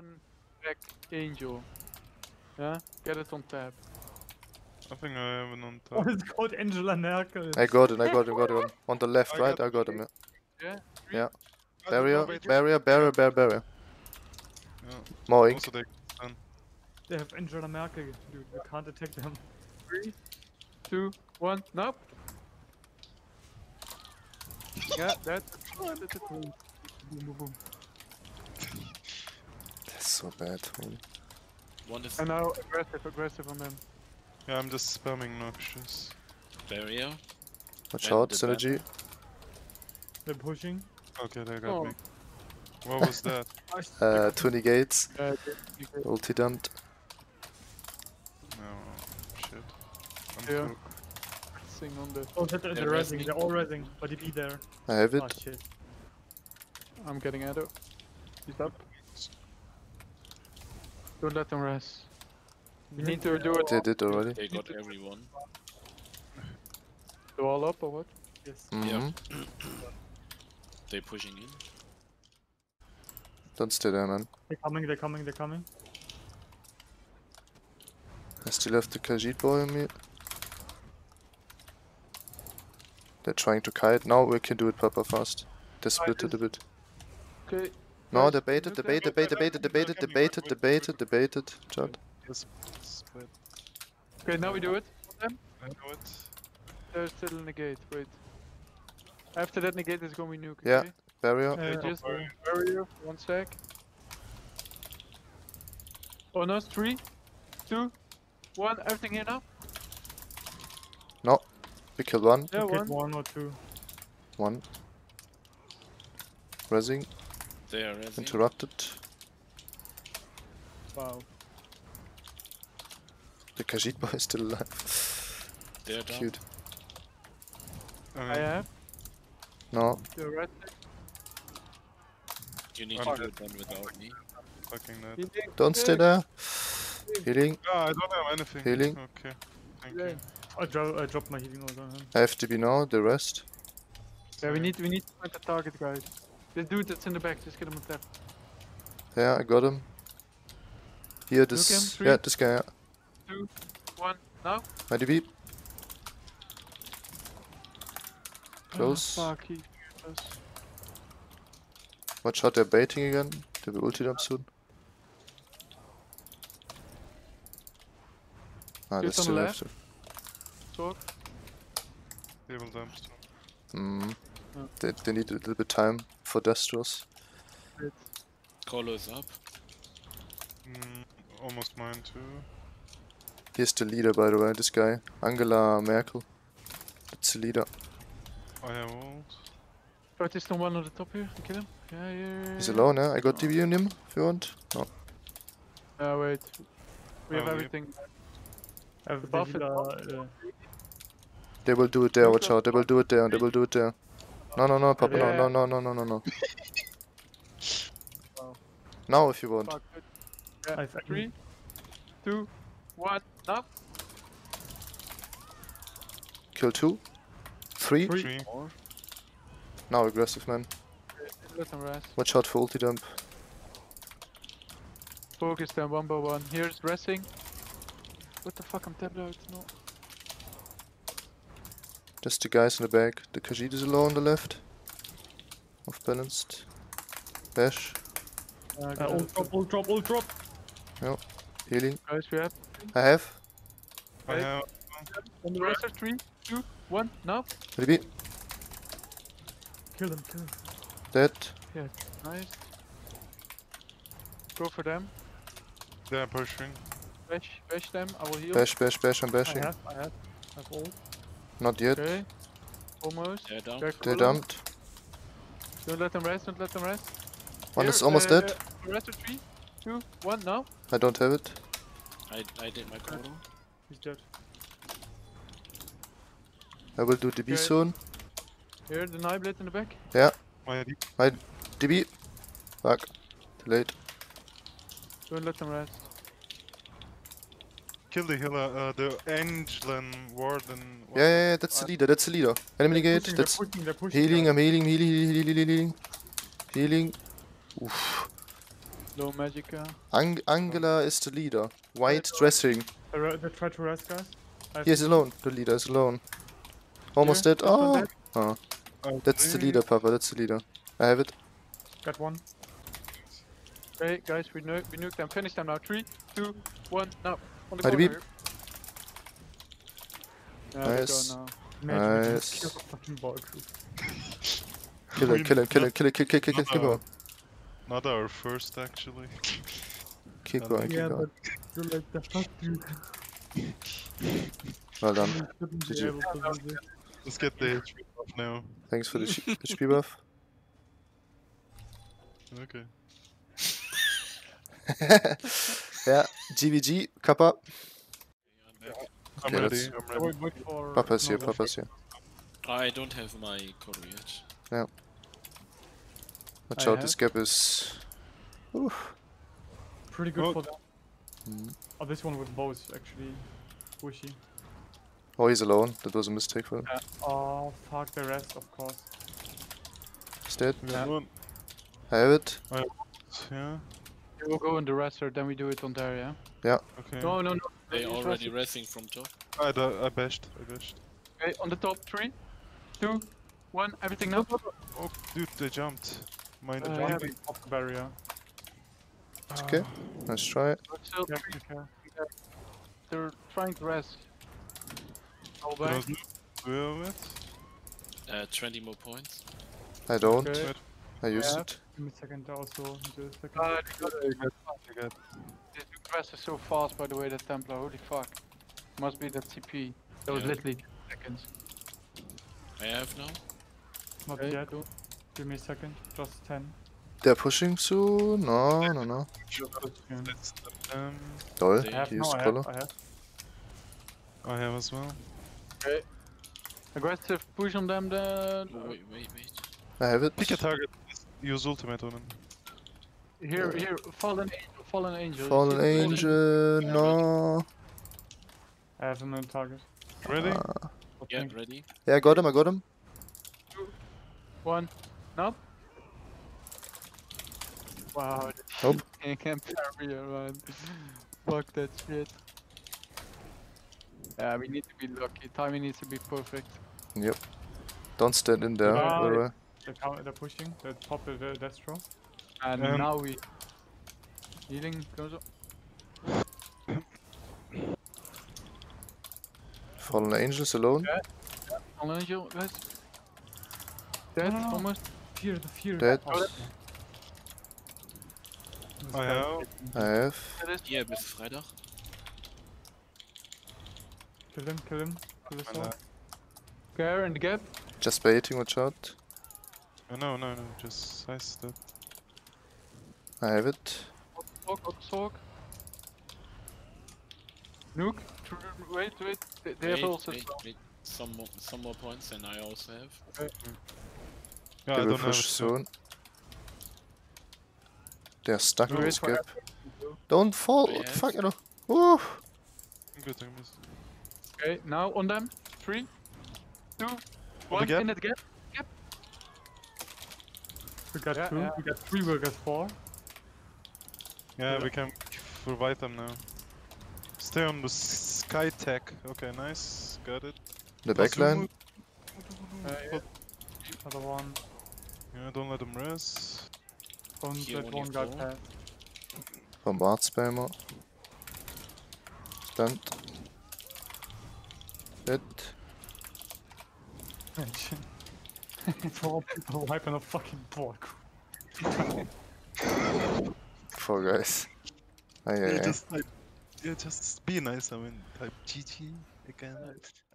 one back angel. Yeah, get it on tab. I think I have an on Oh, top. it's called Angela Merkel. I got it. On the left, right? I got him, yeah. Yeah. Yeah. I don't know, Barrier, wait, barrier. Yeah. More ink. Also they done. They have Angela Merkel, dude. We can't attack them. 3, 2, 1, nope. Yeah, that's it. Boom, boom, boom. That's so bad. Holy. One is And now aggressive on them. Yeah, I'm just spamming noxious. barrier. Watch And out, the synergy. They're pushing. Okay, they got Oh. me. What was that? 20 gates. Uh, Ulti dumped. No, shit. I'm Yeah. full. Sing on the. Oh, they're They're resing. resing. They're all resing. But he be there. I have Oh it. shit. I'm getting Edo. He's up. Don't let them rest. We need to do it. They did already. They got everyone. Do all up or what? Yes. Mhm. They pushing in. Don't stay there, man. They're coming. I still have the Khajiit boy on me. They're trying to kite. Now we can do it proper fast. They split it a bit. Okay. No, guys, they baited. Jot. Yes, split. Okay, now we do it. I know it. They're still in the gate. Wait. After that negate is going to be nuke. Yeah. Okay? Barrier. Just barrier. 1 sec. Oh no, 3, 2, 1. Everything here now. No. We killed one. Yeah, Okay, 1. 1 or 2. One. Resing. They are resing. Interrupted. Wow. The Khajiit boy is still alive. They're down. Cute. I have. No. The red. You need I'm to do dead. it one without me. Fucking that. Healing. Don't stay there. Healing. Ah, I don't have anything. Healing. Okay. Thank Yeah. you. I dropped my healing also on him. I have TB now. The rest. Yeah, we need to find the target, guys. This dude that's in the back, just get him on tap. Yeah, I got him. Here, him, this. 3. Yeah, this guy. Yeah. 2, 1, now. My DB. Close. Oh, fuck, he hit us. Watch out, they're baiting again. They will ulti up soon. Ah, they Dude's on the still have left. to. Talk. They will dumpster. Mm. Oh. They need a little bit time for Destros. Wait. Colo is up. Almost mine too. Here's the leader, by the way, this guy. Angela Merkel. That's the leader. I have ult. But there's no one on the top here to kill him. Yeah. He's alone, yeah? I got DB on him, if you want. No. Wait. We have Oh, yeah. everything. I have the buff it. healer, They will do it there, watch out. They will do it there, No, Papa, Yeah. no. Wow. Now, if you want. Fuck. Yeah. I 3, 2, 1, now. Kill 2. 3. 3. More. Now aggressive, man. Let them rest. Watch out for ulti dump. Focus them 1 by 1. Here's dressing. What the fuck, I'm tapped out. No. Just the guys in the back. The Khajiit is alone on the left. Off balanced. Bash. ult drop. Healing. Guys, we have. I have. I Right. have. On the rest are 3, 2, 1, now. DB. Kill him. Dead. Nice. Go for them. They're pushing. Bash them. I will heal. Bash, I'm I bashing. have ult. Not yet. Okay. Almost. They're down. Back They follow. dumped. Don't let them rest. One is Here, almost dead. Rest of 3, 2, 1, now. I don't have it. I did my colo. He's dead. I will do DB Okay. soon. Here, the knife blade in the back. My DB. Fuck. Too late. Don't let them rest. kill the healer, the Angelan Warden. Yeah, that's the leader. Enemy gate. That's They're pushing. healing. I'm healing. Healing. Oof. Low Magica. Angela is the leader. White dressing. They try to rest, guys. He is alone. The leader is alone. Almost Here, dead. this one Oh! dead. Oh. Oh, That's the leader, Papa. That's the leader. I have it. Got one. Okay, guys, we nuke them. Finish them now. 3, 2, 1, now. On the By the corner beep. here. Yeah, they Nice. go now. Imagine we Nice. just kill the fucking ball crew. Kill him, kill him, kill him, kill him, kill him. Not our first, actually. Keep going, keep Yeah, going. but you're like the fuck, dude. Well done. You shouldn't be GG. able to do this. Let's get the HP off now. Thanks for the HP buff. Okay. Ja, GVG, Kappa. I'm Okay, ready. let's- I'm ready. Wait for... Papa's here, no, Papa's here. I don't have my coder yet. Watch I out, this gap is... Pretty good Oh. for them. Mm. Oh, this one with bows, actually. Wishy. Oh, he's alone. That was a mistake for him. Oh, fuck the rest, of course. He's dead. We got one. I have it. Yeah. We will go in the rester, then we do it on there, yeah? Okay. No, no, no. They Use already rester. resting from top. I bashed. Okay, on the top. 3, 2, 1, everything now. Oh, dude, they jumped. Mind Yeah, One we- big off the barrier. It's okay. Let's try it. But still, Yeah, 3, okay. they're trying to rest. All There back. was no do it. 20 more points. I don't. Okay. I used Yeah. it. Give me a second also. Do a second. They got this rest is so fast, by the way, that Templar. Holy fuck. Must be that CP. That was Yeah. literally 2 seconds. I have now. Not Okay, yet. cool. Give me a second. Just 10. They're pushing soon. No, no, no. Yeah. Let's them. Lol, They I have he no, used I color. have. I have as well. Aggressive push on them then. Oh, wait. I have it. Pick a target. Use ultimate on him. Here, fallen angel, fallen angel. Fallen You see the angel. No. I have him on target. Ready? Yeah, Okay. ready. Yeah, I got him. I got him. 1, now. Wow, Nope. I can't parry man. Fuck that shit. Yeah, we need to be lucky. Timing needs to be perfect. Yep. Don't stand in there. Ah, Laura. They're pushing. They pop the Destro. And Um, now we healing goes up. Fallen angels alone. Fallen angel, guys. Dead, No. almost. Fear, the fear. Dead. Oh. I have. I have. That is Hier bis Freitag. Kill him, kill him. Kill this And, one. care in the gap. Just baiting. Watch out. no, just sidestep. I have it. Talk. Nuke. Wait. They have also. Wait. Some more points than I also have. Yeah, They I will don't have push it. soon. They're stuck in Wait this for gap. Don't fall. I What the have. fuck? I don't. Woo. I'm good, I missed. Okay, now on them. 3, 2, 1. gap? In the gap. We got Yeah, 2, yeah. we got 3, we got 4. Yeah, we can provide them now. Stay on the sky tech. Okay, nice. Got it. The Plus backline. Yeah. Another one. Yeah, don't let them rest. Don't Here, let only one guy 4. pass. Bombard spammer. Stunned. Dead. Imagine. 4 people wiping a fucking ball crew. Four guys. Aye, aye, aye. Just be nice. I mean, type GG again.